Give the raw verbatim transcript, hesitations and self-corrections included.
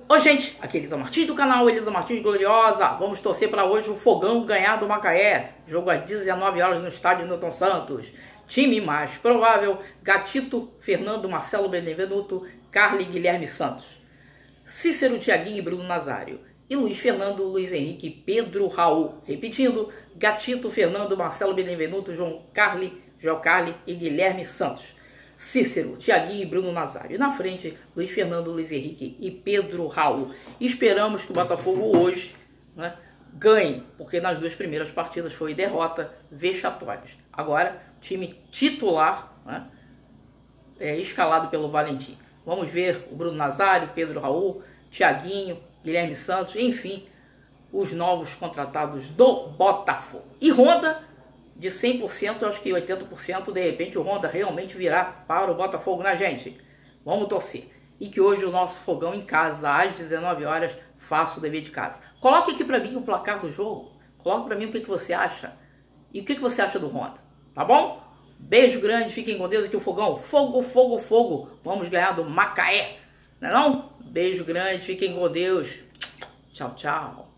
Oi gente, aqui é Elisa Martins do canal Elisa Martins Gloriosa. Vamos torcer para hoje o Fogão ganhar do Macaé. Jogo às dezenove horas no estádio Newton Santos. Time mais provável: Gatito, Fernando, Marcelo Benevenuto, Carly, Guilherme Santos, Cícero, Thiaguinho e Bruno Nazário. E Luiz Fernando, Luiz Henrique, Pedro, Raul. Repetindo: Gatito, Fernando, Marcelo Benevenuto, João Carly, João Carly e Guilherme Santos. Cícero, Thiaguinho e Bruno Nazário. E na frente, Luiz Fernando, Luiz Henrique e Pedro Raul. Esperamos que o Botafogo hoje, né, ganhe, porque nas duas primeiras partidas foi derrota vexatórias. Agora, time titular, né, é, escalado pelo Valentim. Vamos ver o Bruno Nazário, Pedro Raul, Thiaguinho, Guilherme Santos, enfim, os novos contratados do Botafogo. E Honda, de cem por cento, eu acho que oitenta por cento, de repente o Honda realmente virá para o Botafogo, né, gente? Vamos torcer. E que hoje o nosso fogão em casa, às dezenove horas, faça o dever de casa. Coloque aqui para mim o placar do jogo. Coloque para mim o que, que você acha. E o que, que você acha do Honda. Tá bom? Beijo grande, fiquem com Deus. Aqui o fogão. Fogo, fogo, fogo. Vamos ganhar do Macaé. Não é não? Beijo grande, fiquem com Deus. Tchau, tchau.